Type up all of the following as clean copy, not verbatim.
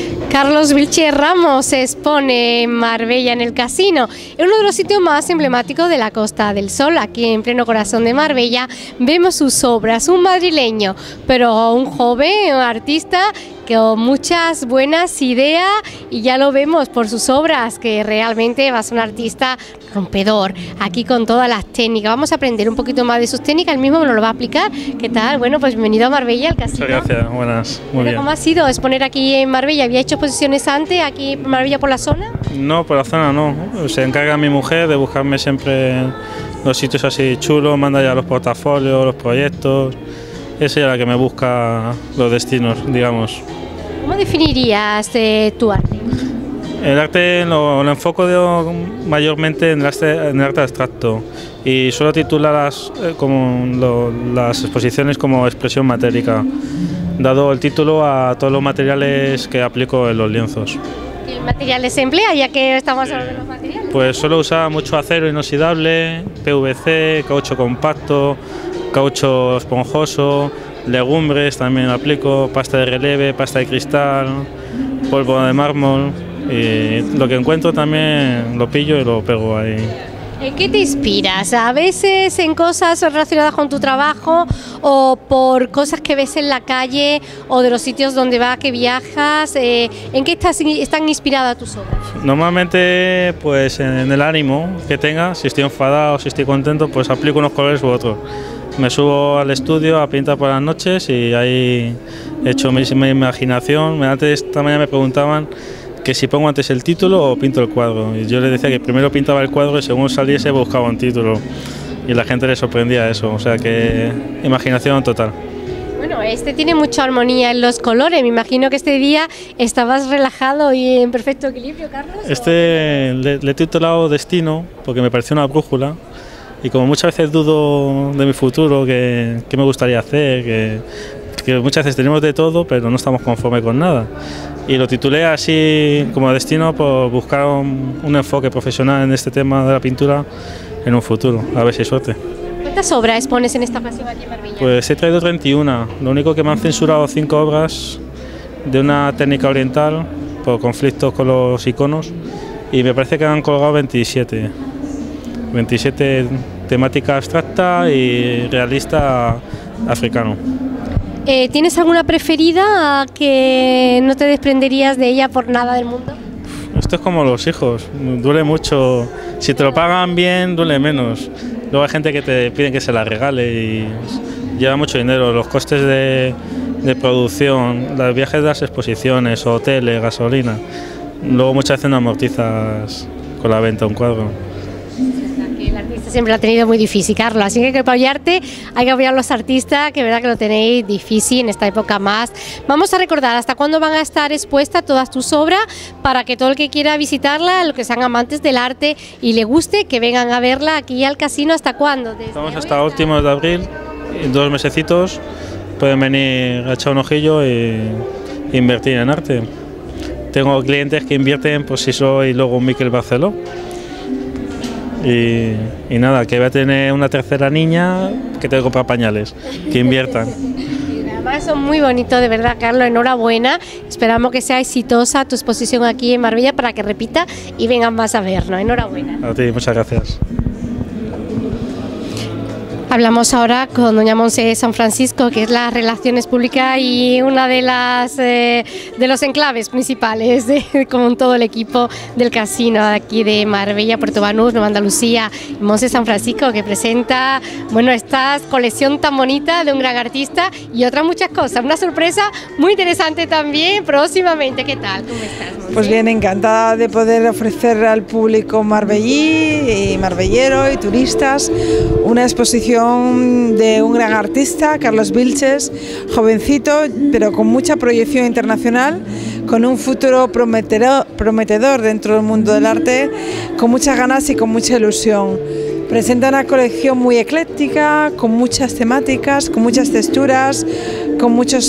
Carlos Vilches Ramos se expone en Marbella, en el Casino, en uno de los sitios más emblemáticos de la Costa del Sol. Aquí en pleno corazón de Marbella vemos sus obras, un madrileño, pero un joven, un artista con muchas buenas ideas, y ya lo vemos por sus obras que realmente va a ser un artista rompedor, aquí con todas las técnicas. Vamos a aprender un poquito más de sus técnicas, él mismo nos lo va a explicar. ¿Qué tal? Bueno, pues bienvenido a Marbella, al Casino. Muchas gracias, buenas, muy bien. ¿Cómo ha sido exponer aquí en Marbella? ¿Había hecho exposiciones antes aquí en Marbella por la zona? No, por la zona no, se encarga mi mujer de buscarme siempre los sitios así chulos, manda ya los portafolios, los proyectos. Es ella la que me busca los destinos, digamos. ¿Cómo definirías tu arte? El arte lo enfoco mayormente en el arte abstracto y suelo titular las exposiciones como expresión matérica, dado el título a todos los materiales que aplico en los lienzos. ¿Qué materiales se emplea, ya que estamos hablando de los materiales? Pues suelo usar mucho acero inoxidable, PVC, caucho compacto, caucho esponjoso, legumbres también aplico, pasta de relieve, pasta de cristal, polvo de mármol, y lo que encuentro también lo pillo y lo pego ahí. ¿En qué te inspiras? ¿A veces en cosas relacionadas con tu trabajo o por cosas que ves en la calle o de los sitios donde vas, que viajas? ¿En qué están inspiradas tus obras? Normalmente pues en el ánimo que tenga, si estoy enfadado, si estoy contento, pues aplico unos colores u otros. Me subo al estudio a pintar por las noches y ahí he hecho mi imaginación. Antes, esta mañana me preguntaban que si pongo antes el título o pinto el cuadro. Y yo les decía que primero pintaba el cuadro y según saliese buscaba un título. Y la gente le sorprendía eso, o sea que imaginación total. Bueno, este tiene mucha armonía en los colores. Me imagino que este día estabas relajado y en perfecto equilibrio, Carlos. Le he titulado Destino porque me pareció una brújula. Y como muchas veces dudo de mi futuro, qué me gustaría hacer, que muchas veces tenemos de todo, pero no estamos conformes con nada. Y lo titulé así como Destino por buscar un enfoque profesional en este tema de la pintura en un futuro, a ver si hay suerte. ¿Cuántas obras expones en esta ocasión aquí en Marbella? Pues he traído 31, lo único que me han censurado 5 obras de una técnica oriental por conflictos con los iconos y me parece que han colgado 27 temática abstracta y realista africano. ¿Tienes alguna preferida que no te desprenderías de ella por nada del mundo? Esto es como los hijos, duele mucho. Si te lo pagan bien, duele menos. Luego hay gente que te piden que se la regale y lleva mucho dinero. Los costes de producción, los viajes de las exposiciones, hoteles, gasolina. Luego muchas veces no amortizas con la venta de un cuadro. El artista siempre lo ha tenido muy difícil, Carlos, así que hay que apoyarte, hay que apoyar a los artistas, que es verdad que lo tenéis difícil en esta época más. Vamos a recordar hasta cuándo van a estar expuestas todas tus obras, para que todo el que quiera visitarla, los que sean amantes del arte y le guste, que vengan a verla aquí al Casino. ¿Hasta cuándo? Estamos hasta últimos de abril, 2 mesecitos, pueden venir a echar un ojillo e invertir en arte. Tengo clientes que invierten, pues si soy luego un Miquel Barceló. Y nada, que voy a tener una tercera niña que tengo que comprar pañales, que inviertan. Además son muy bonitos, de verdad, Carlos, enhorabuena. Esperamos que sea exitosa tu exposición aquí en Marbella para que repita y vengan más a vernos. Enhorabuena. A ti, muchas gracias. Hablamos ahora con doña Montse San Francisco, que es las relaciones públicas y una de las de los enclaves principales con todo el equipo del Casino aquí de Marbella, Puerto Banús, Nueva Andalucía. Montse San Francisco, que presenta, bueno, esta colección tan bonita de un gran artista y otras muchas cosas. Una sorpresa muy interesante también próximamente. ¿Qué tal? ¿Cómo estás, Montse? Pues bien, encantada de poder ofrecer al público marbellí y marbellero y turistas una exposición de un gran artista, Carlos Vilches, jovencito, pero con mucha proyección internacional, con un futuro prometedor dentro del mundo del arte, con muchas ganas y con mucha ilusión. Presenta una colección muy ecléctica, con muchas temáticas, con muchas texturas, con muchas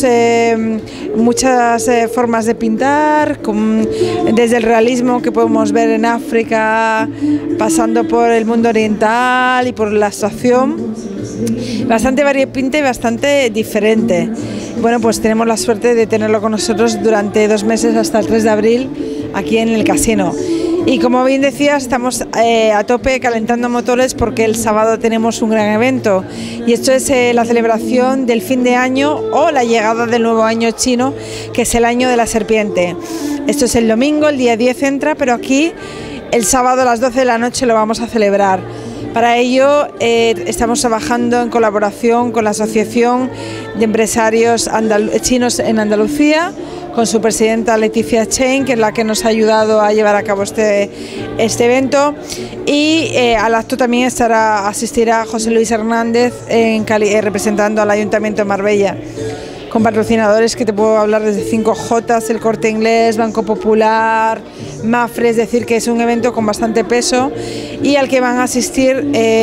formas de pintar, desde el realismo que podemos ver en África, pasando por el mundo oriental y por la abstracción, bastante variopinta y bastante diferente. bueno, pues tenemos la suerte de tenerlo con nosotros durante 2 meses hasta el 3 de abril aquí en el casino. Y como bien decías, estamos a tope calentando motores porque el sábado tenemos un gran evento y esto es la celebración del fin de año o la llegada del nuevo año chino, que es el año de la serpiente. Esto es el domingo, el día 10 entra, pero aquí el sábado a las 12 de la noche lo vamos a celebrar. Para ello estamos trabajando en colaboración con la Asociación de Empresarios Chinos en Andalucía, con su presidenta Leticia Chen, que es la que nos ha ayudado a llevar a cabo este evento, y al acto también asistirá José Luis Hernández representando al Ayuntamiento de Marbella, con patrocinadores que te puedo hablar desde 5J, El Corte Inglés, Banco Popular, Mafre, es decir, que es un evento con bastante peso y al que van a asistir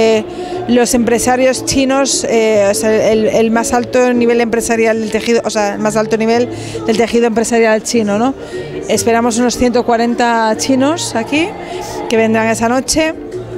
los empresarios chinos, o sea, el más alto nivel empresarial del tejido, o sea, el más alto nivel del tejido empresarial chino, ¿no? Esperamos unos 140 chinos aquí que vendrán esa noche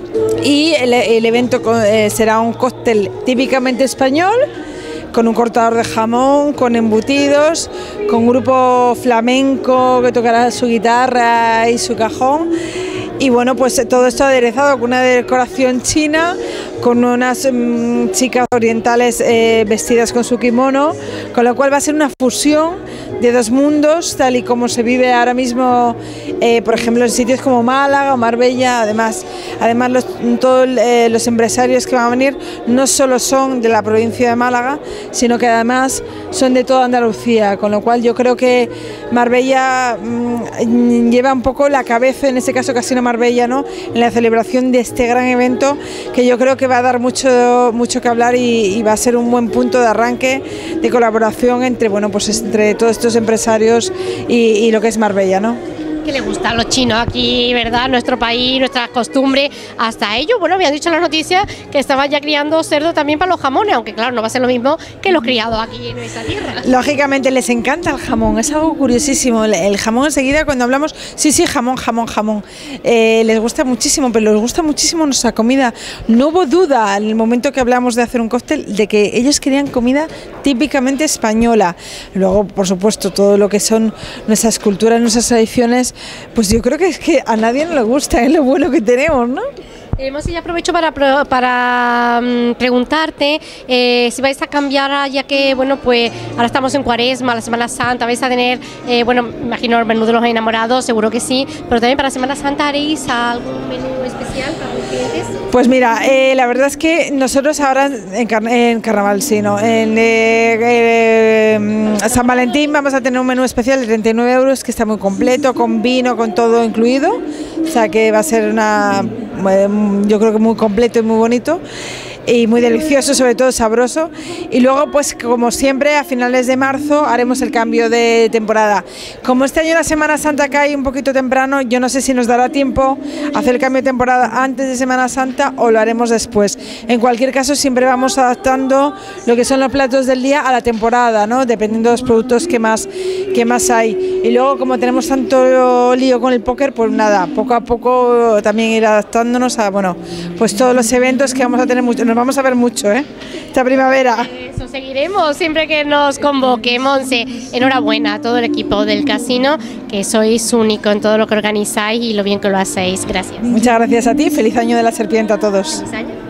y el evento será un cóctel típicamente español, con un cortador de jamón, con embutidos, con un grupo flamenco que tocará su guitarra y su cajón. Y bueno, pues todo esto aderezado con una decoración china, con unas chicas orientales vestidas con su kimono, con lo cual va a ser una fusión de 2 mundos, tal y como se vive ahora mismo, por ejemplo, en sitios como Málaga o Marbella. Además todos los empresarios que van a venir no solo son de la provincia de Málaga, sino que además son de toda Andalucía, con lo cual yo creo que Marbella lleva un poco la cabeza, en este caso Casino Marbella, ¿no?, en la celebración de este gran evento, que yo creo que va a dar mucho que hablar y va a ser un buen punto de arranque de colaboración entre, bueno, pues entre todos estos empresarios y lo que es Marbella, ¿no? Que le gusta a los chinos aquí, ¿verdad? Nuestro país, nuestras costumbres, hasta ellos. Bueno, me han dicho en las noticias que estaban ya criando cerdo también para los jamones, aunque claro, no va a ser lo mismo que los criados aquí en nuestra tierra. Lógicamente les encanta el jamón, es algo curiosísimo. El jamón enseguida cuando hablamos, sí, jamón. Les gusta muchísimo, pero les gusta muchísimo nuestra comida. No hubo duda en el momento que hablamos de hacer un cóctel de que ellos querían comida típicamente española. Luego, por supuesto, todo lo que son nuestras culturas, nuestras tradiciones, pues yo creo que es que a nadie no le gusta, es lo bueno que tenemos, ¿no? Ya aprovecho para preguntarte si vais a cambiar, ya que bueno, pues ahora estamos en Cuaresma, la Semana Santa, vais a tener, bueno, me imagino el menú de los enamorados, seguro que sí, pero también para Semana Santa haréis algún menú especial para los clientes. Pues mira, la verdad es que nosotros ahora en Carnaval, sí, no, en San Valentín vamos a tener un menú especial de 39 euros que está muy completo, con vino, con todo incluido, o sea que va a ser yo creo que muy completo y muy bonito y muy delicioso, sobre todo sabroso. Y luego, pues como siempre, a finales de marzo haremos el cambio de temporada. Como este año la Semana Santa cae un poquito temprano, yo no sé si nos dará tiempo hacer el cambio de temporada antes de Semana Santa o lo haremos después. En cualquier caso, siempre vamos adaptando lo que son los platos del día a la temporada, ¿no?, dependiendo de los productos que más hay. Y luego, como tenemos tanto lío con el póker, pues nada, poco a poco también ir adaptándonos a, bueno, pues todos los eventos que vamos a tener. Nos vamos a ver mucho, esta primavera. Eso seguiremos siempre que nos convoque. Monse, enhorabuena a todo el equipo del casino, que sois único en todo lo que organizáis y lo bien que lo hacéis. Gracias. Muchas gracias a ti, feliz año de la serpiente a todos. Feliz año.